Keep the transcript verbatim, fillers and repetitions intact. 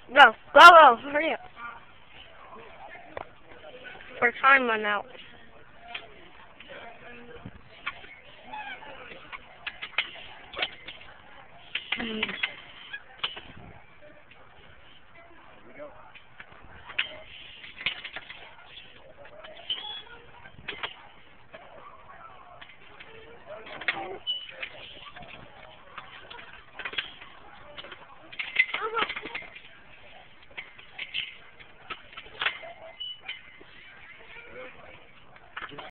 Go, go, go, hurry up. For time run out.